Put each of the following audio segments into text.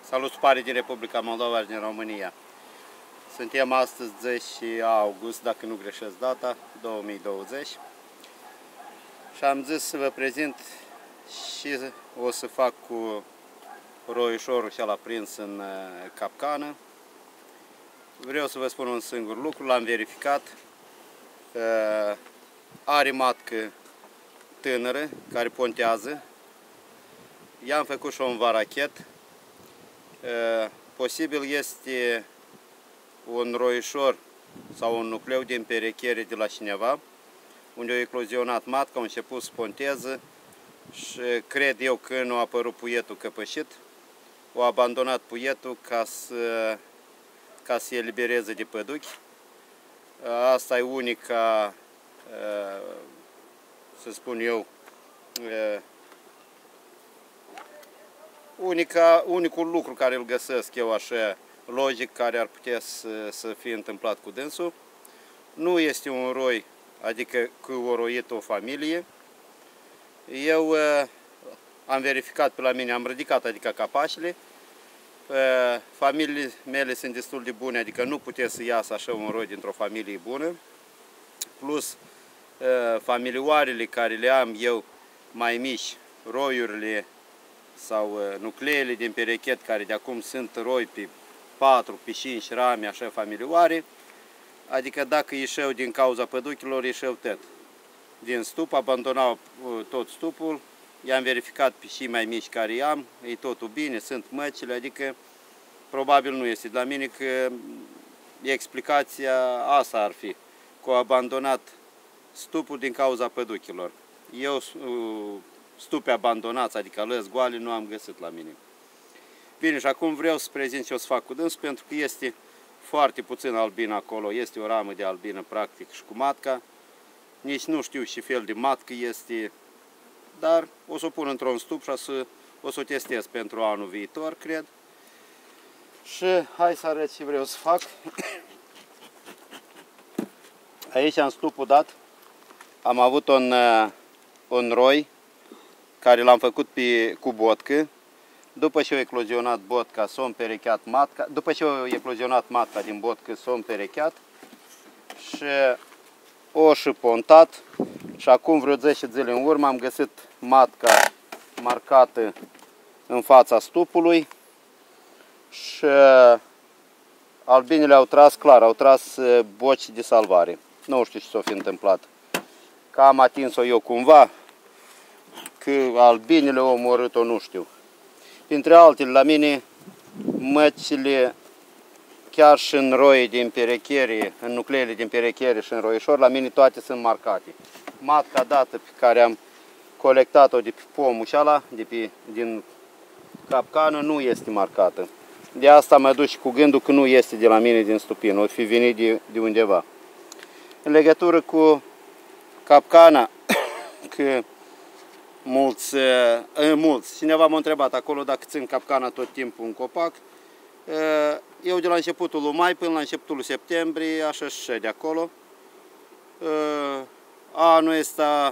Salut, pare din Republica Moldova și din România. Suntem astăzi 10 august, dacă nu greșesc data, 2020. Și am zis să vă prezint și o să fac cu roișorul și l-a prins în capcană. Vreau să vă spun un singur lucru, l-am verificat. Are matcă tânără care pontează. I-am făcut și un varachet. Posibil este un roișor sau un nucleu din perechere de la cineva, unde a eclozionat matca, a început să ponteze și cred eu că nu a apărut puietul căpășit, a abandonat puietul ca să elibereze de păduchi. Asta e unica, să spun eu, unicul lucru care îl găsesc eu așa logic, care ar putea să fie întâmplat cu dânsul. Nu este un roi, adică că o roit o familie. Eu am verificat pe la mine, am ridicat adică capașele. Familiile mele sunt destul de bune, adică nu putea să iasă așa un roi dintr-o familie bună. Plus familioarele care le am eu mai mici, roiurile sau nucleele din perechet, care de acum sunt roi pe 4, pe 5 rame, așa familioare, adică dacă ieșeau din cauza păduchilor, ieșeau tot. Din stup, abandonau tot stupul, i-am verificat pe și mai mici care i-am, e totul bine, sunt măcile, adică probabil nu este de la mine, că explicația asta ar fi, că au abandonat stupul din cauza păduchilor. Eu stupe abandonați, adică lăs goale, nu am găsit la mine. Bine, și acum vreau să prezint ce o să fac cu dânsul, pentru că este foarte puțin albină acolo, este o ramă de albină practic și cu matca. Nici nu știu ce fel de matcă este, dar o să o pun într-un stup și o să o testez pentru anul viitor, cred. Și hai să arăt ce vreau să fac. Aici în stupul dat am avut un roi care l-am făcut cu botcă. După ce a eclozionat botca, s-a împerecheat matca. După ce a eclozionat matca din botcă, s-a împerecheat și o și pontat. Și acum vreo 10 zile în urmă am găsit matca marcată în fața stupului și albinele au tras, clar, au tras boci de salvare. Nu știu ce s-a fi întâmplat. Că am atins-o eu cumva, că albinele au omorât-o, nu știu. Printre altele, la mine, măcile, chiar și în roi din perechere, în nucleele din perechere și în roișor, la mine toate sunt marcate. Matca dată pe care am colectat-o de pe pomul ăla, din capcană, nu este marcată. De asta mă duc cu gândul că nu este de la mine din stupină, o fi venit de undeva. În legătură cu capcana, că mulți, cineva m-a întrebat acolo dacă țin capcana tot timpul în copac. Eu de la începutul lui mai până la începutul lui septembrie, așa și de acolo. Anul ăsta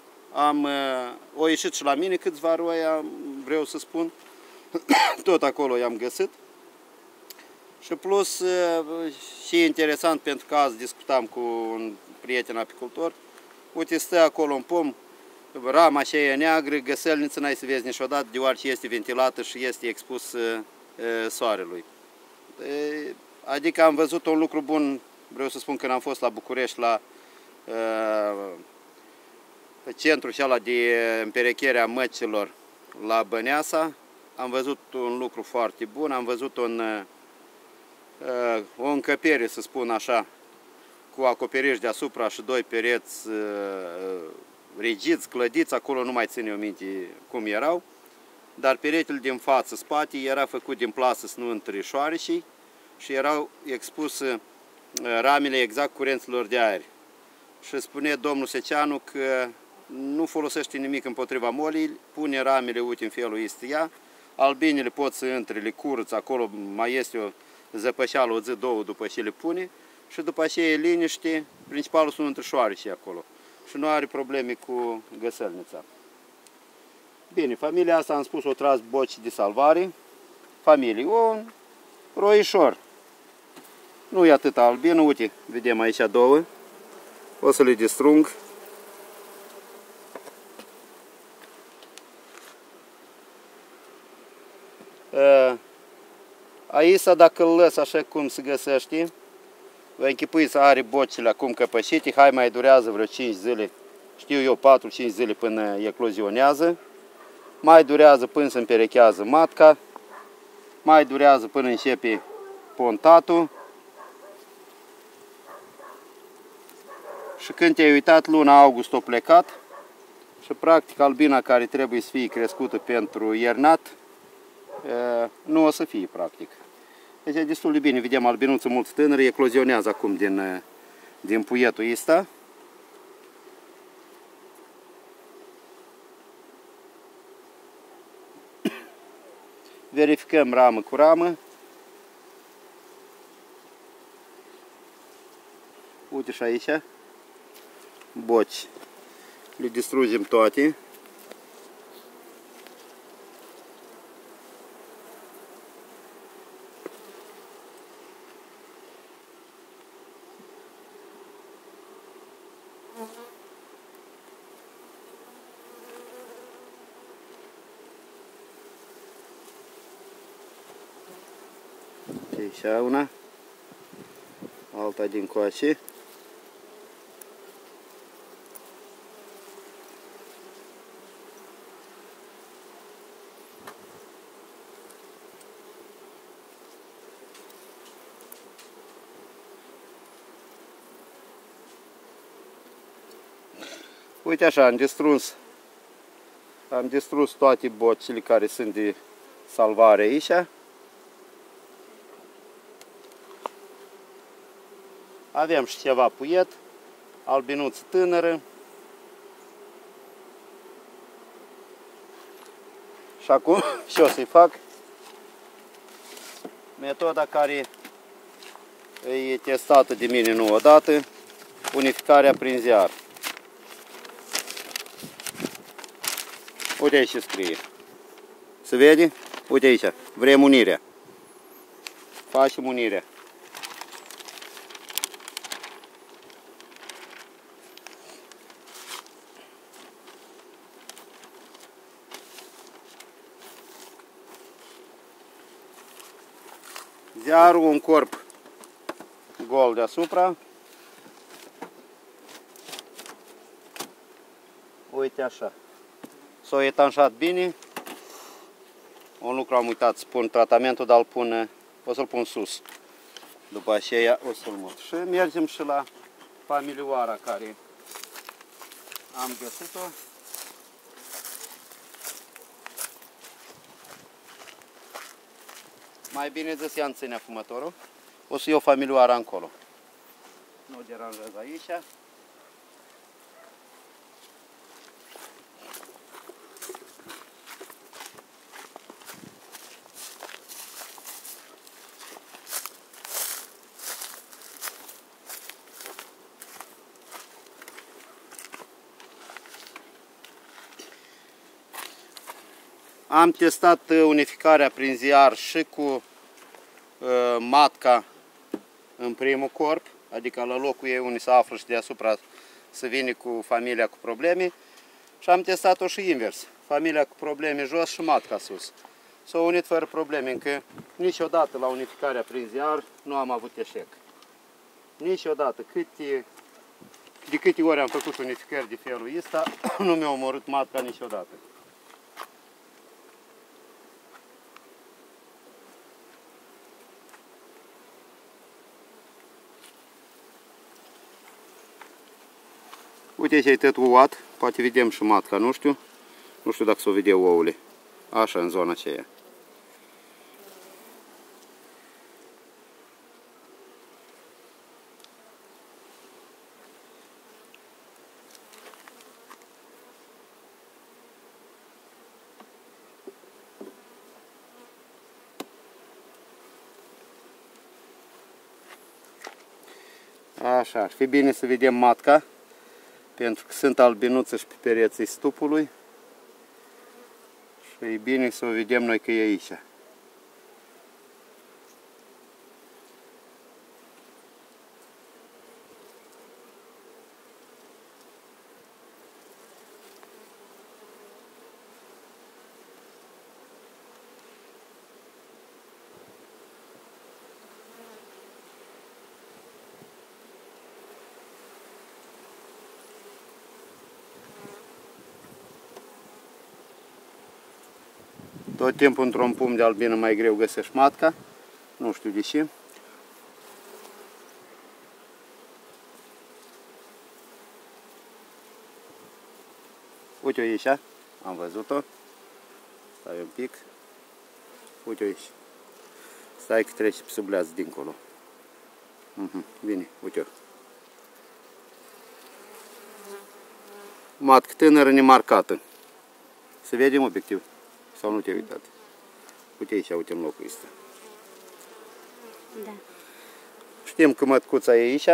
o ieșit și la mine câțiva roi, vreau să spun, tot acolo i-am găsit. Și plus, și interesant, pentru că azi discutam cu un prieten apicultor, uite, stă acolo un pom, rama aceea neagră, găselniță n-ai să vezi niciodată, deoarece este ventilată și este expus soarelui. Adică am văzut un lucru bun, vreau să spun, când am fost la București, la centrul ăla de împerechere a măcilor la Băneasa. Am văzut un lucru foarte bun, am văzut o încăpere, să spun așa, cu acoperiș deasupra și 2 pereți rigiți, clădiți, acolo nu mai țin eu minte cum erau, dar peretele din față, spate, era făcut din plasă nu între șoarecii și erau expuse ramele exact curenților de aer. Și spune domnul Seceanu că nu folosește nimic împotriva molii, pune ramele, uite, în felul este ea, albinele pot să intre, le curăță, acolo mai este o zăpășeală, o zi, două după ce le pune și după aceea e liniște, principalul sunt între șoarecii acolo și nu are probleme cu găselnița. Bine, familia asta, am spus, o tras boci de salvare familii. Un roișor. Nu e atât albin, uite, vedem aici două. O să le distrung. Aici, dacă îl lăs așa cum se găsește, vă închipuiți, are bocile acum căpășite, hai mai durează vreo 5 zile, știu eu 4-5 zile până eclozionează, mai durează până se împerechează matca, mai durează până începe pontatul și când te-ai uitat, luna august a plecat și practic albina care trebuie să fie crescută pentru iernat nu o să fie practic. Deci e destul de bine, vedem albinuță mult tânără, eclozionează acum din puietul ăsta. Verificăm ramă cu ramă. Uite și aici boci. Le distrugem toate. Aici una, alta din coace. Uite așa, am distrus toate bocile care sunt de salvare aici. Avem și ceva puiet, albinuță tânără. Și acum ce o să-i fac? Metoda care e testată de mine nu odată, unificarea prin ziar. Uite aici ce scrie. Se vede? Uite aici. Vrem unirea. Facem unirea. Ziarul un corp gol deasupra. Uite așa. S-a etanșat bine. Un lucru am uitat să pun tratamentul, dar o să-l pun sus. După aceea o să-l mut. Și mergem și la familioara care am găsit-o. Mai bine zis, ia ține afumătorul. O să iau familioara încolo. Nu o deranjez aici. Am testat unificarea prin ziar și cu matca în primul corp, adică la locul ei unde se află și deasupra se vine cu familia cu probleme. Și am testat-o și invers, familia cu probleme jos și matca sus. S-au unit fără probleme, încă niciodată la unificarea prin ziar nu am avut eșec. Niciodată, de câte ori am făcut unificări de felul ăsta, nu mi-a omorât matca niciodată. Uite, aici e tot ouat, poate vedem și matca, nu știu dacă s-o vede ouăle, așa în zona aceea. Așa, ar fi bine să vedem matca, pentru că sunt albinuțe și pe pereții stupului și e bine să o vedem noi că e aici. Tot timpul într-un pumn de albină mai greu găsești matca. Nu știu de ce. Uite-o aici, am văzut-o. Stai un pic. Uite-o aici. Stai că trece pe sub leaț dincolo. Bine, uite-o. Matcă tânără nemarcată. Se vede în obiectiv? Sau nu te-ai uitat? Uite aici, uite în locul ăsta. Da. Știm că mătcuța e aici.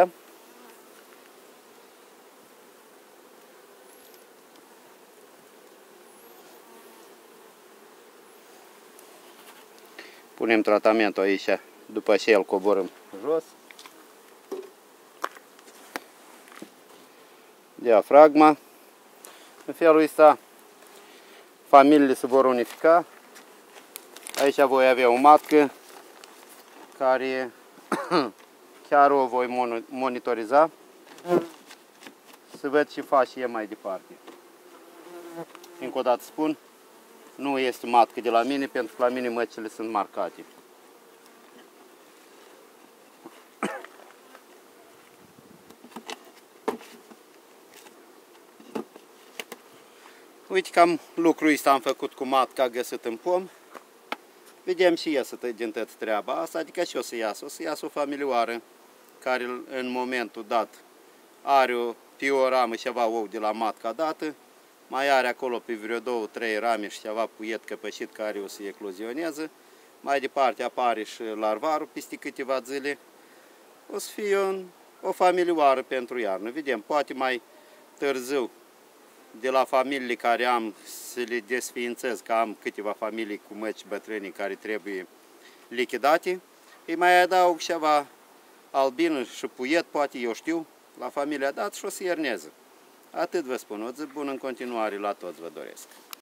Punem tratamentul aici, după ce îl coborâm jos. Diafragma. În felul ăsta familiile se vor unifica. Aici voi avea o matcă care chiar o voi monitoriza să văd ce face ea mai departe. Încă o dată spun, nu este matcă de la mine, pentru că la mine măcile sunt marcate. Uite cam lucrul ăsta am făcut cu matca găsit în pom. Vedem și iasă din tot treaba asta, adică și o să iasă o familioară care în momentul dat are pe o ramă ceva ou de la matca dată, mai are acolo pe vreo 2-3 rame și ceva puiet căpășit care o să eclozioneze, mai departe apare și larvarul peste câteva zile, o să fie o familioară pentru iarnă. Vedem, poate mai târziu de la familiile care am să le desființez, că am câteva familii cu măci bătrâni care trebuie lichidate, îi mai adaug ceva albină și puiet, poate eu știu, la familia dat și o să ierneză. Atât vă spun, o zi bună în continuare la toți vă doresc.